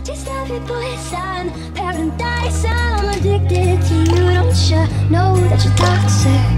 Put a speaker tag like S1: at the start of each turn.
S1: Just love it, poison paradise. I'm addicted to you. Don't you know that you're toxic?